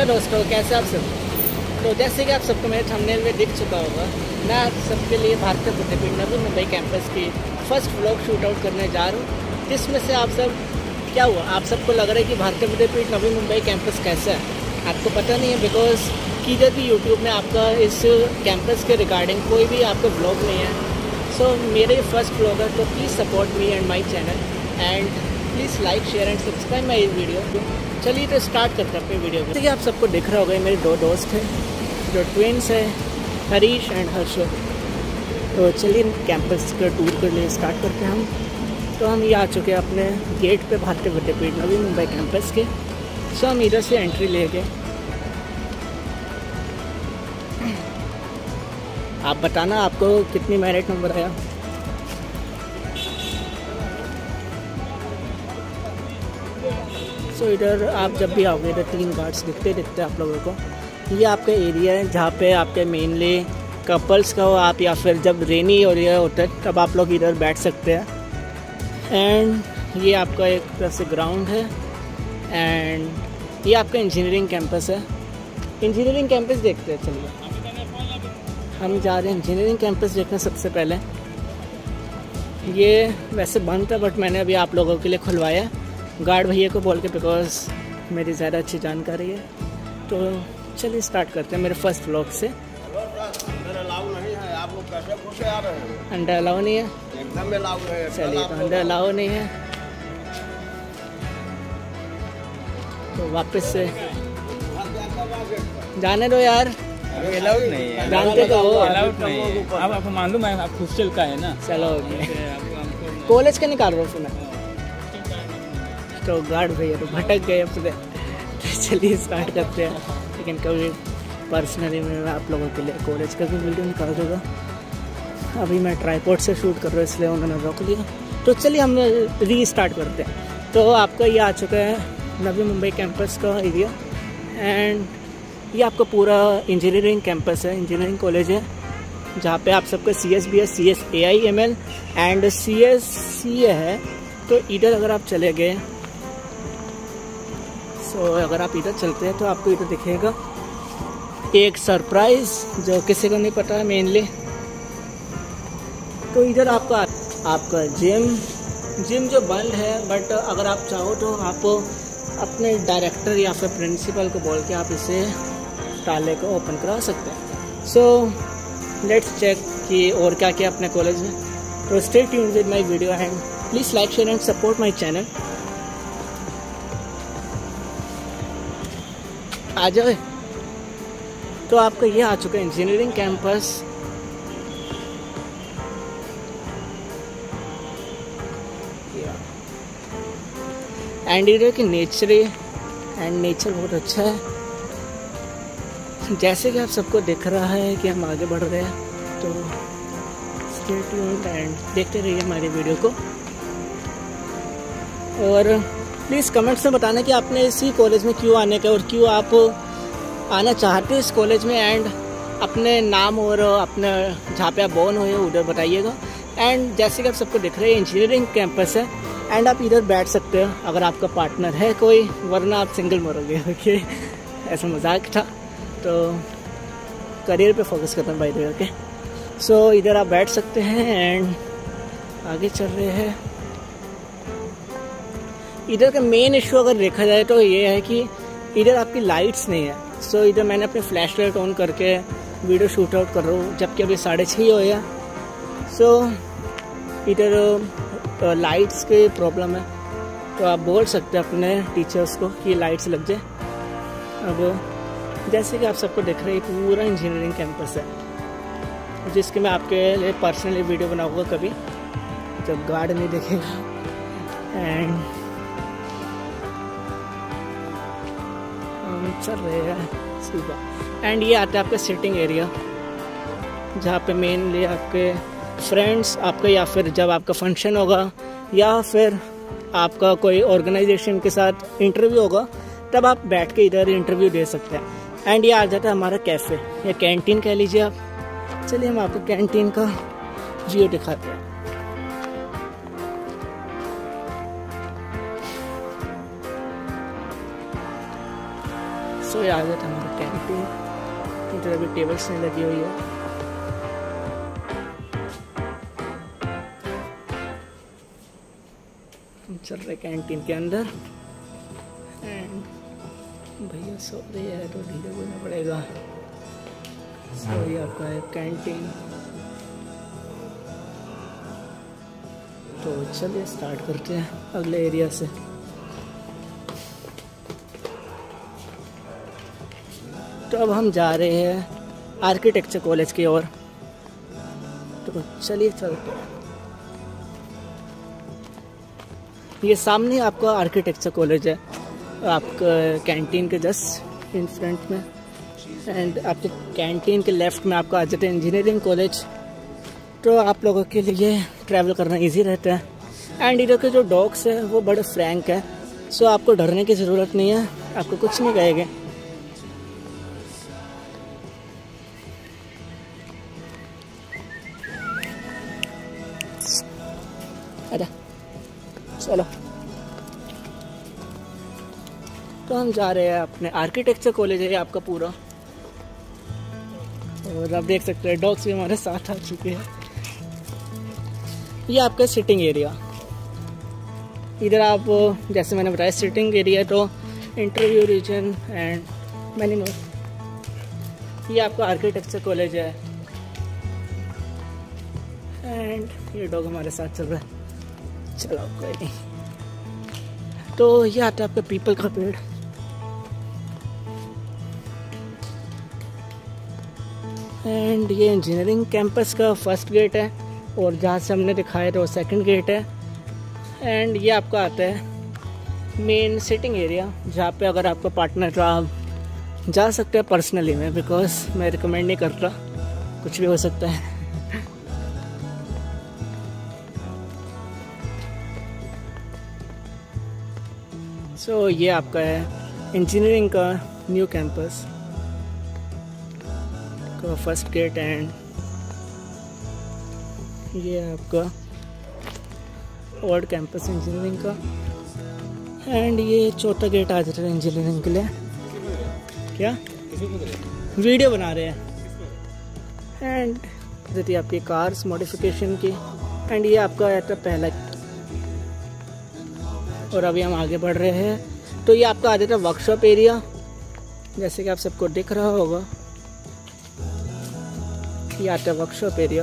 दोस्तों, कैसे आप सब। तो जैसे कि आप सबको मेरे थंबनेल में दिख चुका होगा, मैं आप सबके लिए भारतीय विद्यापीठ नवी मुंबई कैंपस की फर्स्ट व्लॉग शूट आउट करने जा रहा हूँ, जिसमें से आप सब क्या हुआ, आप सबको लग रहा है कि भारतीय विद्यापीठ नवी मुंबई कैंपस कैसा है। आपको पता नहीं है, बिकॉज किधर भी यूट्यूब में आपका इस कैंपस के रिगार्डिंग कोई भी आपका व्लॉग नहीं है। सो मेरे फर्स्ट व्लॉग है, तो please support me and my channel and please like share and subscribe my video. चलिए तो स्टार्ट करते हैं अपनी वीडियो को। जैसे कि आप सबको दिख रहा होगा, मेरे दो दोस्त हैं जो ट्विन्स हैं, हरीश एंड हर्षद। तो चलिए कैंपस का टूर के लिए स्टार्ट करते हैं हम। तो हम ये आ चुके हैं अपने गेट पे भारतीय विद्यापीठ नवी मुंबई कैंपस के। सो हम इधर से एंट्री ले गए। आप बताना आपको कितनी मेरिट नंबर आया। सो इधर आप जब भी आओगे, इधर 3 गार्ड्स दिखते आप लोगों को। ये आपका एरिया है जहाँ पे आपके मेनली कपल्स का हो आप, या फिर जब रेनी एरिया होता है तब आप लोग इधर बैठ सकते हैं। एंड ये आपका एक तरह से ग्राउंड है। एंड ये आपका इंजीनियरिंग कैंपस है। इंजीनियरिंग कैंपस देखते हैं, चलिए हम जा रहे हैं इंजीनियरिंग कैंपस देखने। सबसे पहले ये वैसे बंद था, बट मैंने अभी आप लोगों के लिए खुलवाया गार्ड भैया को बोल के, बिकॉज मेरी ज़्यादा अच्छी जानकारी है। तो चलिए स्टार्ट करते हैं मेरे फर्स्ट व्लॉग से। अंदर अलाउ नहीं है, आप लोग कैसे घुसे आ रहे हैं? अंडर अलाउ नहीं है, एकदम अलाउ है। चलिए तो अंडर अलाउ नहीं है, तो वापस से जाने दो यार। अलाउड नहीं है, जानते तो हो, अलाउड नहीं है। अब आपको मालूम है, आप हॉस्टल का है ना। चलो कॉलेज का निकाल रहा हूँ सुना। तो गार्ड भैया तो भटक गए अपने। तो चलिए स्टार्ट करते हैं। लेकिन कभी पर्सनली मैं आप लोगों के लिए कॉलेज का भी वीडियो निकाल दूँगा। अभी मैं ट्राईपॉड से शूट कर रहा हूँ, इसलिए उन्होंने रोक लिया। तो चलिए हम रीस्टार्ट करते हैं। तो आपका ये आ चुका है नवी मुंबई कैंपस का एरिया। एंड ये आपका पूरा इंजीनियरिंग कैंपस है, इंजीनियरिंग कॉलेज है, जहाँ पे आप सबका CSBS, CSAI ML and CSCA है। तो इधर अगर आप चले गए, सो अगर आप इधर चलते हैं तो आपको इधर दिखेगा एक सरप्राइज जो किसी को नहीं पता है मेनली। तो इधर आपका जिम जो बंद है, बट अगर आप चाहो तो आप अपने डायरेक्टर या फिर प्रिंसिपल को बोल के आप इसे ताले को ओपन करा सकते हैं। सो लेट्स चेक कि और क्या क्या अपने कॉलेज में। तो stay tuned with my video and please like share and support my channel. आ जाए। तो आपका ये आ चुका है इंजीनियरिंग कैंपस। एंड इधर की नेचर बहुत अच्छा है। जैसे कि आप सबको दिख रहा है कि हम आगे बढ़ रहे हैं, तो स्टे ट्यून्ड एंड देखते रहिए हमारी वीडियो को। और प्लीज़ कमेंट्स में बताना कि आपने इसी कॉलेज में क्यों आने का और क्यों आप आना चाहते हैं इस कॉलेज में। एंड अपने नाम और अपने जहाँ पे आप बोर्न हुए उधर बताइएगा। एंड जैसे कि आप सबको दिख रहे हैं इंजीनियरिंग कैंपस है। एंड आप इधर बैठ सकते हो अगर आपका पार्टनर है कोई, वरना आप सिंगल मरोगे। ओके, ऐसा मजाक था। तो करियर पे फोकस करना by the way. Okay, so इधर आप बैठ सकते हैं एंड आगे चल रहे हैं। इधर का मेन इशू अगर देखा जाए तो ये है कि इधर आपकी लाइट्स नहीं है। सो इधर मैंने अपने फ्लैश लाइट ऑन करके वीडियो शूट आउट कर रहा हूँ, जबकि अभी 6:30 हो गया। सो इधर लाइट्स की प्रॉब्लम है, तो आप बोल सकते हैं अपने टीचर्स को कि लाइट्स लग जाए। अब जैसे कि आप सबको दिख रहे हैं, पूरा इंजीनियरिंग कैंपस है, जिसके मैं आपके लिए पर्सनली वीडियो बनाऊंगा कभी जब गार्ड नहीं दिखेगा। एंड हम चल रहे हैं सुबह। एंड ये आता है आपका सिटिंग एरिया, जहाँ पे मेनली आपके फ्रेंड्स आपका, या फिर जब आपका फंक्शन होगा या फिर आपका कोई ऑर्गेनाइजेशन के साथ इंटरव्यू होगा, तब आप बैठ के इधर इंटरव्यू दे सकते हैं। एंड ये आ जाता है हमारा कैफ़े या कैंटीन कह लीजिए आप। चलिए हम आपको कैंटीन का व्यू दिखाते हैं। सो तो ये आ जाता है हमारा कैंटीन। इधर अभी टेबल्स नहीं लगी हुई है। हम चल रहे कैंटीन के अंदर एंड भैया सो रही है तो धीरे बोलना पड़ेगा। सो ये आपका है कैंटीन। तो चलिए स्टार्ट करते हैं अगले एरिया से। तो अब हम जा रहे हैं आर्किटेक्चर कॉलेज की ओर। तो चलिए चलते हैं। ये सामने आपका आर्किटेक्चर कॉलेज है, आपका कैंटीन के जस्ट इन फ्रंट में। एंड आपके कैंटीन के लेफ्ट में आपका आ जाता है इंजीनियरिंग कॉलेज। तो आप लोगों के लिए ट्रैवल करना इजी रहता है। एंड इधर के जो डॉग्स है वो बड़े फ्रैंक है, सो आपको डरने की ज़रूरत नहीं है, आपको कुछ नहीं कहेंगे। अरे चलो, तो हम जा रहे हैं अपने आर्किटेक्चर कॉलेज है आपका पूरा। और आप देख सकते हैं डॉग्स भी हमारे साथ आ चुके हैं। ये आपका सिटिंग एरिया। इधर आप जैसे मैंने बताया सिटिंग एरिया, तो interview region and many more. ये आपका आर्किटेक्चर कॉलेज है एंड ये डॉग हमारे साथ चल रहा है। चलो कोई नहीं। तो ये आता है आपका पीपल का पेड़। एंड ये इंजीनियरिंग कैंपस का फर्स्ट गेट है और जहाँ से हमने दिखाया था वो सेकंड गेट है। एंड ये आपका आता है मेन सिटिंग एरिया, जहाँ पे अगर आपका पार्टनर तो आप जा सकते हैं पर्सनली में, बिकॉज मैं रिकमेंड नहीं करता, कुछ भी हो सकता है। सो ये आपका है इंजीनियरिंग का न्यू कैंपस का फर्स्ट गेट। एंड ये आपका ओल्ड कैंपस इंजीनियरिंग का। एंड ये चौथा गेट आ जाता है इंजीनियरिंग के लिए। क्या वीडियो बना रहे हैं। एंड जैसे आपकी कार्स मॉडिफिकेशन की। एंड ये आपका रहता है पहला। और अभी हम आगे बढ़ रहे हैं तो ये आपका आ जाता है वर्कशॉप एरिया, जैसे कि आप सबको दिख रहा होगा। ये आता है वर्कशॉप एरिया।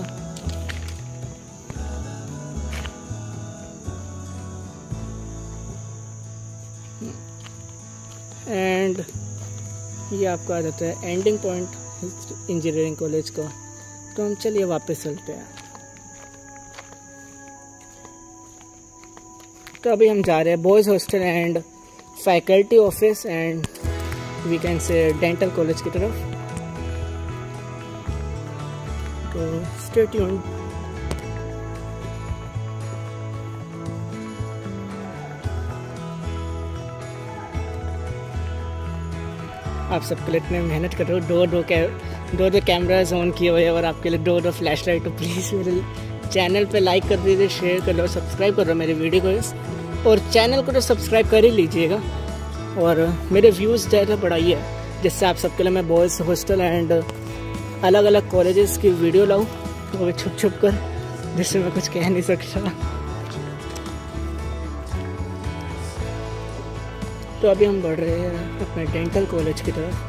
एंड ये आपका आ जाता है एंडिंग पॉइंट इंजीनियरिंग कॉलेज का। तो हम चलिए वापस चलते हैं। तो अभी हम जा रहे हैं boys hostel and faculty office and we can say dental college की तरफ। तो स्टे ट्यून्ड। आप सबके लिए इतने मेहनत कर रहे हो, दो कैमराज ऑन किए हुए हैं और आपके लिए दो फ्लैश लाइट। तो प्लीज़ मेरे चैनल पे लाइक कर दीजिए, शेयर कर लो, सब्सक्राइब कर लो मेरे वीडियो को। और चैनल को तो सब्सक्राइब कर ही लीजिएगा। और मेरे व्यूज़ ज़्यादा बढ़ाइए, जिससे आप सबके लिए मैं बॉयज़ हॉस्टल एंड अलग अलग कॉलेजेस की वीडियो लाऊँ, वो छुप छुप कर, जिससे मैं कुछ कह नहीं सकता। तो अभी हम बढ़ रहे हैं अपने डेंटल कॉलेज की तरफ।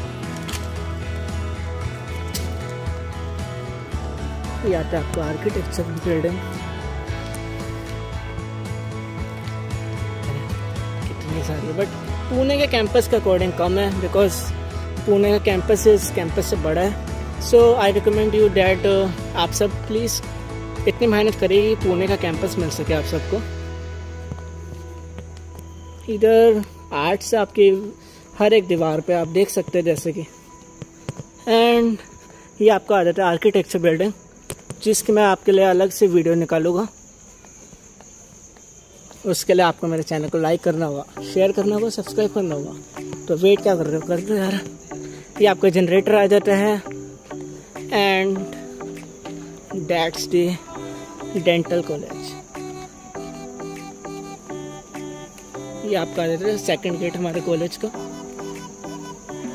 ये आता है आपका आर्किटेक्चर बिल्डिंग। कितनी सारी, बट पुणे के कैंपस के अकॉर्डिंग कम है, बिकॉज पुणे का कैंपस इस कैंपस से बड़ा है। So I recommend you that आप सब प्लीज़ इतनी मेहनत करिए कि पुणे का कैंपस मिल सके आप सबको। इधर आर्ट से आपकी हर एक दीवार पे आप देख सकते हैं, जैसे कि। एंड ये आपका आ जाता है आर्किटेक्चर बिल्डिंग, जिसकी मैं आपके लिए अलग से वीडियो निकालूंगा। उसके लिए आपको मेरे चैनल को लाइक करना होगा, शेयर करना होगा, सब्सक्राइब करना होगा। तो वेट क्या कर रहे हो, कर दो यार। ये आपका जनरेटर आ जाता है and that's the dental college. ये आपका आ जाता है सेकंड गेट हमारे कॉलेज का।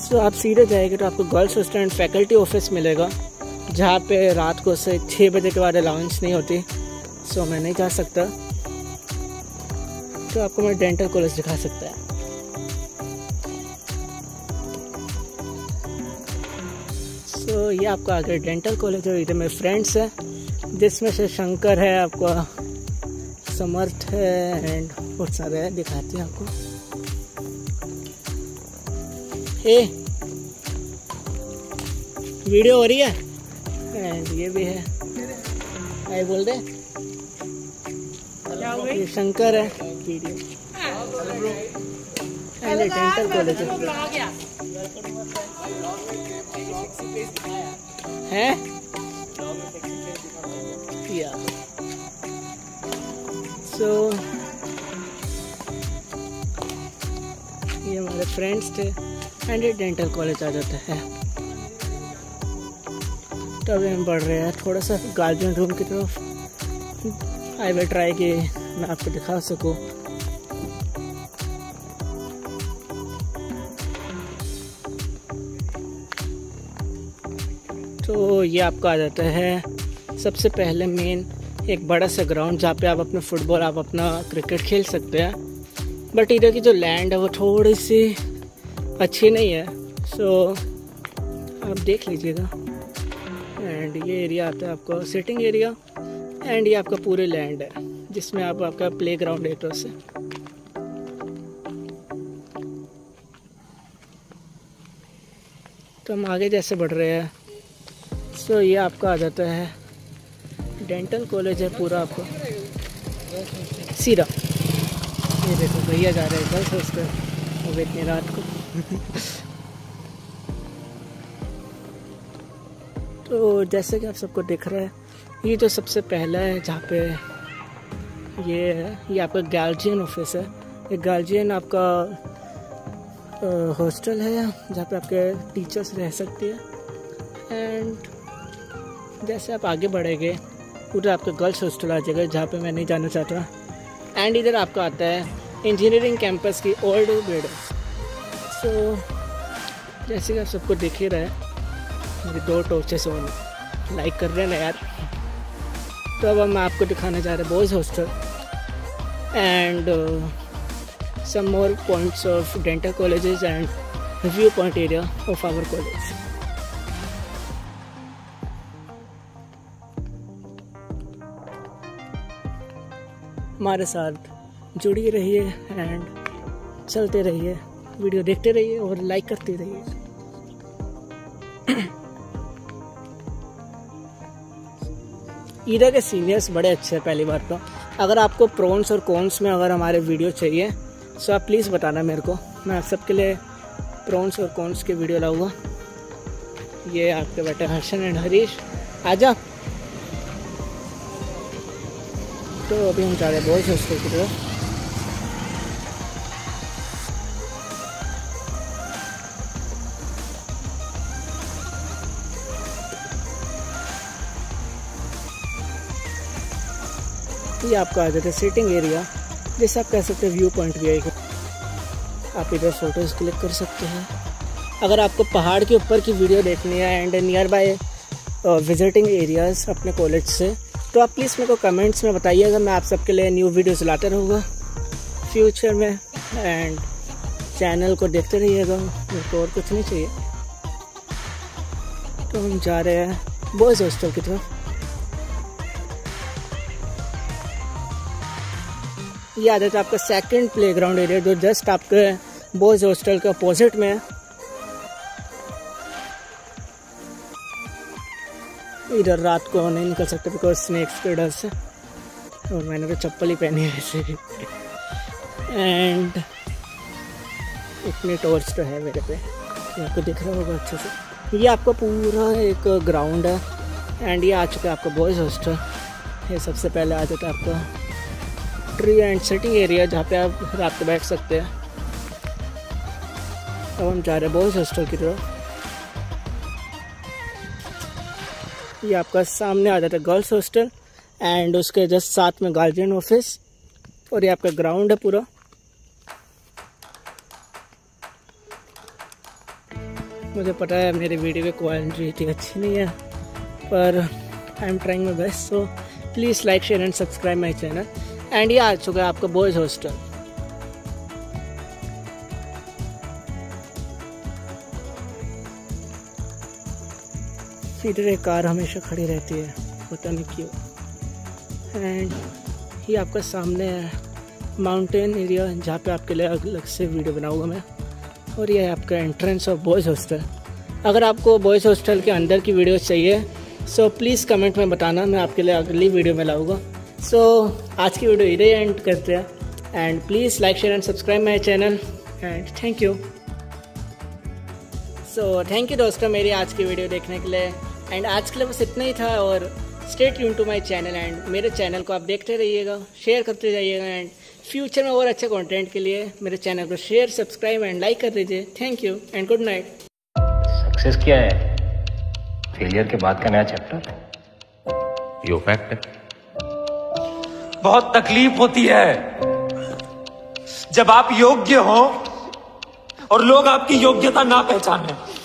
तो आप सीधे जाएंगे तो आपको girls hostel and faculty office मिलेगा, जहाँ पे रात को से 6 बजे के बाद अलाउंस नहीं होती, सो मैं नहीं जा सकता। तो आपको मैं डेंटल कॉलेज दिखा सकता है। सो ये आपका आगे डेंटल कॉलेज है। इधर मेरे फ्रेंड्स हैं, जिसमें से शंकर है, आपका समर्थ है एंड बहुत सारे हैं, दिखाते हैं आपको। हे वीडियो हो रही है एंड ये भी है, आई बोल दे। ये शंकर है वीडियो एंड डेंटल कॉलेज है या सो ये हमारे फ्रेंड्स थे एंड ये डेंटल कॉलेज आ जाता है। तो अभी हम बढ़ रहे हैं थोड़ा सा गार्जियन रूम की तरफ। आई विल ट्राई कि मैं आपको दिखा सकूं। तो ये आपका आ जाता है सबसे पहले मेन एक बड़ा सा ग्राउंड, जहाँ पे आप अपना फुटबॉल, आप अपना क्रिकेट खेल सकते हैं। बट इधर की जो लैंड है वो थोड़ी सी अच्छी नहीं है, सो आप देख लीजिएगा। एंड ये एरिया आता है आपका सिटिंग एरिया एंड ये आपका पूरे लैंड है, जिसमें आप आपका प्ले ग्राउंड है तो से। तो हम आगे जैसे बढ़ रहे हैं, सो ये आपका आ जाता है डेंटल कॉलेज है पूरा आपको सीधा। ये देखो भैया जा रहे हैं गर्ल्स हॉस्टल, अब इतनी रात को। तो जैसे कि आप सबको दिख रहा है, ये जो सबसे पहला है जहाँ पे ये है, ये आपका गार्जियन ऑफिस है। ये गार्जियन आपका हॉस्टल है जहाँ पे आपके टीचर्स रह सकती है। एंड जैसे आप आगे बढ़ेंगे उधर आपका गर्ल्स हॉस्टल आ जाएगा, जहाँ पे मैं नहीं जाना चाहता। एंड इधर आपका आता है इंजीनियरिंग कैंपस की ओल्ड बिल्डिंग। सो जैसे कि आप सबको दिख ही रहा है, मेरी 2 टॉर्चेस ऑन लाइक कर रहे हैं ना यार। तो अब हम आपको दिखाने जा रहे हैं boys hostel and some more points of dental colleges and view point area of our college. हमारे साथ जुड़ी रहिए एंड चलते रहिए, वीडियो देखते रहिए और लाइक करते रहिए। इधर के सीनियर्स बड़े अच्छे हैं। पहली बात तो अगर आपको प्रोन्स और कॉन्स में अगर हमारे वीडियो चाहिए तो आप प्लीज़ बताना मेरे को, मैं आप सबके लिए प्रोन्स और कॉन्स के वीडियो लाऊंगा। ये आपके बेटे हर्षन एंड हरीश, आजा। तो अभी हम जा रहे हैं बॉयज़ हॉस्टल की तरफ। ये आपका आ जाता है सिटिंग एरिया, जैसे आप कह सकते हैं व्यू पॉइंट भी आएगा। आप इधर फोटोज़ क्लिक कर सकते हैं। अगर आपको पहाड़ के ऊपर की वीडियो देखनी है and nearby visiting areas अपने कॉलेज से, तो आप प्लीज़ मेरे को कमेंट्स में बताइएगा। मैं आप सबके लिए न्यू वीडियोस लाते रहूँगा फ्यूचर में। एंड चैनल को देखते रहिएगा, मेरे को और कुछ नहीं चाहिए। तो हम जा रहे हैं बॉयज़ हॉस्टल की तरफ। ये आ जाता है आपका सेकंड प्लेग्राउंड एरिया, जो जस्ट आपके बॉयज़ हॉस्टल के अपोजिट में है। इधर रात को नहीं निकल सकते बिकॉज स्नेक्स के डर से, और मैंने तो चप्पल ही पहनी है वैसे भी। एंड इतनी टॉर्च तो है मेरे पे, आपको दिख रहा होगा अच्छे से। ये आपका पूरा एक ग्राउंड है एंड ये आ चुका है आपका बॉयज़ हॉस्टल। ये सबसे पहले आ जाता है आपका ट्री एंड सिटिंग एरिया, जहाँ पे आप रात को बैठ सकते हैं। अब हम जा रहे हैं बॉयज़ हॉस्टल की तरफ। ये आपका सामने आ जाता है गर्ल्स हॉस्टल एंड उसके जस्ट साथ में गार्जियन ऑफिस, और ये आपका ग्राउंड है पूरा। मुझे पता है मेरी वीडियो की क्वालिटी अच्छी नहीं है, पर I am trying my best. So please like share and subscribe my channel. And ये आ चुका है आपका बॉयज़ हॉस्टल। इधर एक कार हमेशा खड़ी रहती है, पता नहीं क्यों। एंड ये आपका सामने है माउंटेन एरिया, जहाँ पे आपके लिए अलग से वीडियो बनाऊंगा मैं। और ये है आपका एंट्रेंस ऑफ बॉयज़ हॉस्टल। अगर आपको बॉयज़ हॉस्टल के अंदर की वीडियो चाहिए सो प्लीज़ कमेंट में बताना, मैं आपके लिए अगली वीडियो में लाऊंगा। सो आज की वीडियो इधर एंड करते हैं। And please like share and subscribe my channel and thank you. So thank you दोस्तों मेरी आज की वीडियो देखने के लिए। एंड आज के लिए बस इतना ही था। और stay tune to my channel and मेरे चैनल को आप देखते रहिएगा, शेयर करते जाइएगा। एंड फ्यूचर में और अच्छे कंटेंट के लिए मेरे चैनल को शेयर, सब्सक्राइब एंड लाइक कर दीजिए। Thank you and good night. Success क्या है? फेलियर के बाद का नया चैप्टर। यो फैक्ट है। बहुत तकलीफ होती है जब आप योग्य हो और लोग आपकी योग्यता ना पहचाने।